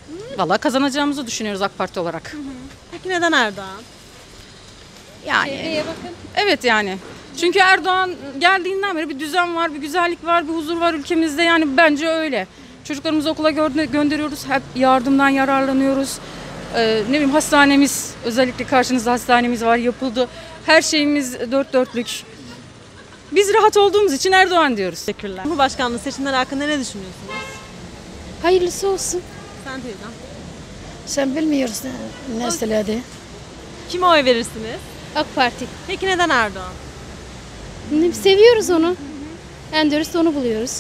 Vallahi kazanacağımızı düşünüyoruz AK Parti olarak. Peki neden Erdoğan? Yani evet yani. Çünkü Erdoğan geldiğinden beri bir düzen var, bir güzellik var, bir huzur var ülkemizde. Yani bence öyle. Çocuklarımızı okula gönderiyoruz. Hep yardımdan yararlanıyoruz. Ne bileyim hastanemiz, özellikle karşınızda hastanemiz var, yapıldı. Her şeyimiz dört dörtlük. Biz rahat olduğumuz için Erdoğan diyoruz. Teşekkürler. Cumhurbaşkanlığı seçimleri hakkında ne düşünüyorsunuz? Hayırlısı olsun. Sen teyzem. Sen bilmiyorsun ne söyledi. Kime oy verirsiniz? AK Parti. Peki neden Erdoğan? Seviyoruz onu. En dürüst onu buluyoruz.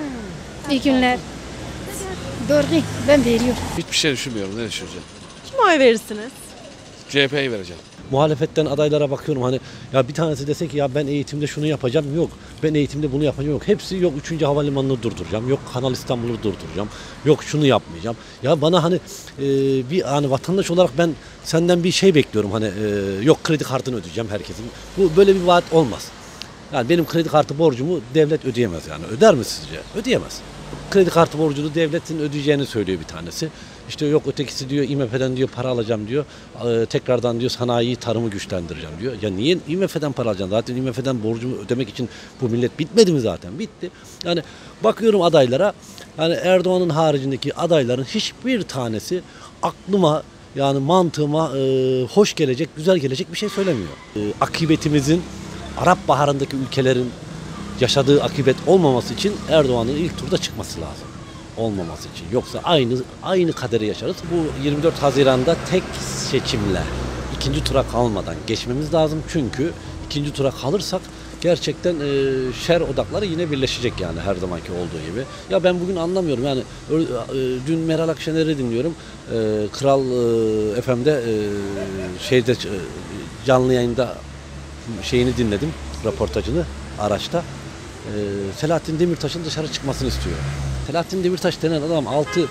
İyi günler. Doğru, ben veriyorum. Hiçbir şey düşünmüyorum. Ne düşüneceğim? Kime oy verirsiniz? CHP'yi vereceğim. Muhalefetten adaylara bakıyorum hani ya bir tanesi dese ki ya ben eğitimde şunu yapacağım, yok. Ben eğitimde bunu yapacağım, yok. Hepsi yok 3. havalimanını durduracağım, yok Kanal İstanbul'u durduracağım, yok şunu yapmayacağım. Ya bana hani bir hani vatandaş olarak ben senden bir şey bekliyorum hani yok kredi kartını ödeyeceğim herkesin. Bu böyle bir vaat olmaz. Yani benim kredi kartı borcumu devlet ödeyemez yani. Öder mi sizce? Ödeyemez. Kredi kartı borcunu devletin ödeyeceğini söylüyor bir tanesi. İşte yok ötekisi diyor IMF'den diyor para alacağım diyor. Tekrardan diyor sanayiyi, tarımı güçlendireceğim diyor. Ya niye IMF'den para alacaksın? Zaten IMF'den borcumu ödemek için bu millet bitmedi mi zaten? Bitti. Yani bakıyorum adaylara. Yani Erdoğan'ın haricindeki adayların hiçbir tanesi aklıma yani mantığıma hoş gelecek, güzel gelecek bir şey söylemiyor. Akıbetimizin Arap Baharı'ndaki ülkelerin yaşadığı akıbet olmaması için Erdoğan'ın ilk turda çıkması lazım. Olmaması için. Yoksa aynı kaderi yaşarız. Bu 24 Haziran'da tek seçimle ikinci tura kalmadan geçmemiz lazım. Çünkü ikinci tura kalırsak gerçekten şer odakları yine birleşecek yani her zamanki olduğu gibi. Ya ben bugün anlamıyorum yani dün Meral Akşener'i dinliyorum. Kral FM'de şeyde canlı yayında şeyini dinledim, röportajını araçta. Selahattin Demirtaş'ın dışarı çıkmasını istiyor. Selahattin Demirtaş denen adam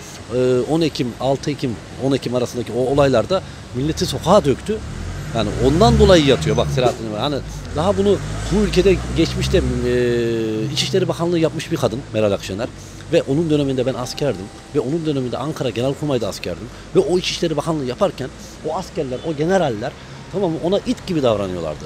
6 Ekim arasındaki o olaylarda milleti sokağa döktü. Yani ondan dolayı yatıyor bak Selahattin Demirtaş. Hani daha bunu bu ülkede geçmişte İçişleri Bakanlığı yapmış bir kadın Meral Akşener. Ve onun döneminde ben askerdim. Ve onun döneminde Ankara Genelkurmay'da askerdim. Ve o İçişleri Bakanlığı yaparken o askerler, o generaller tamam mı ona it gibi davranıyorlardı.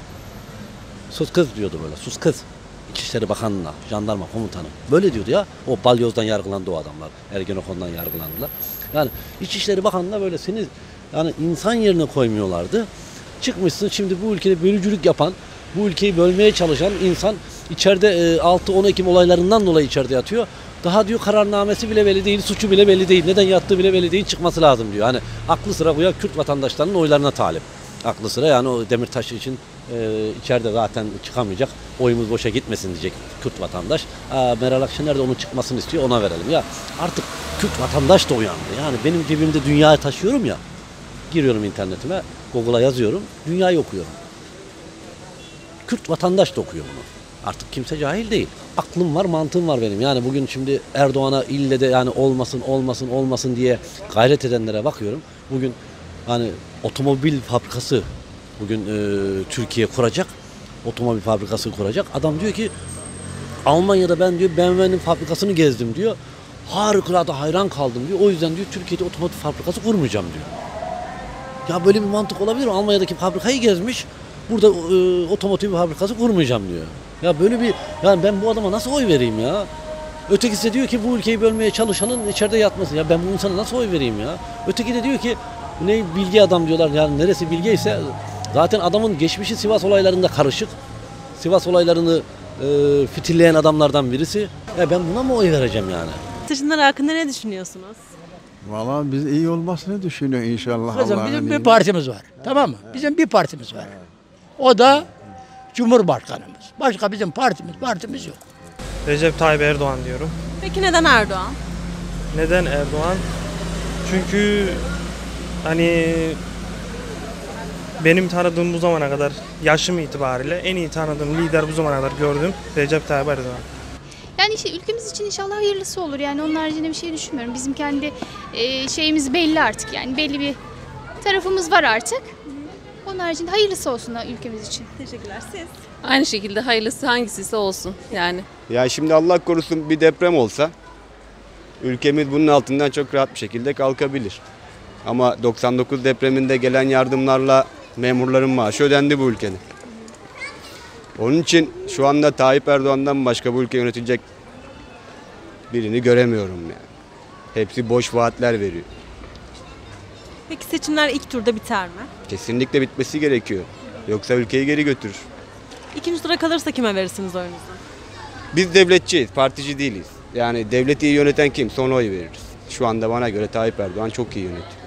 Sus kız diyordu böyle, sus kız. İçişleri Bakanı'na, jandarma komutanı. Böyle diyordu ya. O balyozdan yargılandı o adamlar. Ergenekon'dan yargılandılar. Yani İçişleri Bakanı'na böyle seni yani insan yerine koymuyorlardı. Çıkmışsın şimdi bu ülkede bölücülük yapan, bu ülkeyi bölmeye çalışan insan içeride 6-10 Ekim olaylarından dolayı içeride yatıyor. Daha diyor kararnamesi bile belli değil, suçu bile belli değil, neden yattığı bile belli değil, çıkması lazım diyor. Hani aklı sıra bu ya Kürt vatandaşlarının oylarına talip. Aklı sıra yani o Demirtaş için içeride zaten çıkamayacak. Oyumuz boşa gitmesin diyecek Kürt vatandaş. Meral Akşener de onun çıkmasını istiyor, ona verelim. Ya artık Kürt vatandaş da uyandı. Yani benim cebimde dünyayı taşıyorum ya. Giriyorum internetime, Google'a yazıyorum, dünyayı okuyorum. Kürt vatandaş da okuyor bunu. Artık kimse cahil değil. Aklım var, mantığım var benim. Yani bugün şimdi Erdoğan'a ille de yani olmasın diye gayret edenlere bakıyorum. Bugün hani otomobil fabrikası bugün Türkiye kuracak. Otomobil fabrikası kuracak. Adam diyor ki Almanya'da ben diyor BMW'nin fabrikasını gezdim diyor. Harikulade hayran kaldım diyor. O yüzden diyor Türkiye'de otomobil fabrikası kurmayacağım diyor. Ya böyle bir mantık olabilir mi? Almanya'daki fabrikayı gezmiş. Burada otomotiv fabrikası kurmayacağım diyor. Ya böyle bir yani ben bu adama nasıl oy vereyim ya? Ötekisi de diyor ki bu ülkeyi bölmeye çalışanın içeride yatması. Ya ben bu insana nasıl oy vereyim ya? Öteki de diyor ki ne bilgi adam diyorlar. Yani neresi bilge ise zaten adamın geçmişi Sivas olaylarında karışık. Sivas olaylarını fitilleyen adamlardan birisi. Ya ben buna mı oy vereceğim yani? Seçimler hakkında ne düşünüyorsunuz? Valla biz iyi olmasını düşünüyor inşallah. Kızım Allah'ın bizim bir izniyle. partimiz var. Tamam mı? Bizim bir partimiz var. O da Cumhurbaşkanımız. Başka bizim partimiz yok. Recep Tayyip Erdoğan diyorum. Peki neden Erdoğan? Neden Erdoğan? Çünkü hani benim tanıdığım bu zamana kadar yaşım itibariyle en iyi tanıdığım lider bu zamana kadar gördüm Recep Tayyip Erdoğan. Yani işte ülkemiz için inşallah hayırlısı olur. Yani onun haricinde bir şey düşünmüyorum. Bizim kendi şeyimiz belli artık. Yani belli bir tarafımız var artık. Onun haricinde hayırlısı olsun da ülkemiz için. Teşekkürler. Siz? Aynı şekilde hayırlısı hangisiyse olsun yani. Ya şimdi Allah korusun bir deprem olsa ülkemiz bunun altından çok rahat bir şekilde kalkabilir. Ama 99 depreminde gelen yardımlarla memurların maaşı ödendi bu ülkenin. Onun için şu anda Tayyip Erdoğan'dan başka bu ülke yönetecek birini göremiyorum yani. Hepsi boş vaatler veriyor. Peki seçimler ilk turda biter mi? Kesinlikle bitmesi gerekiyor. Yoksa ülkeyi geri götürür. İkinci tura kalırsa kime verirsiniz oyunuzu? Biz devletçiyiz, partici değiliz. Yani devleti iyi yöneten kimse ona oy veririz. Şu anda bana göre Tayyip Erdoğan çok iyi yönetiyor.